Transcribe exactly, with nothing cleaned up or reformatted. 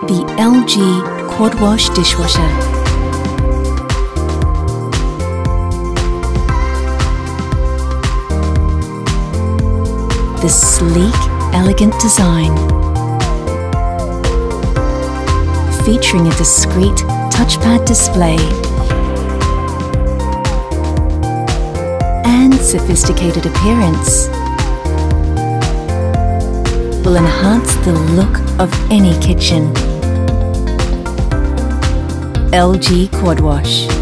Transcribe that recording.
The L G QuadWash Dishwasher. The sleek, elegant design, featuring a discreet touchpad display and sophisticated appearance, will enhance the look of any kitchen. L G QuadWash.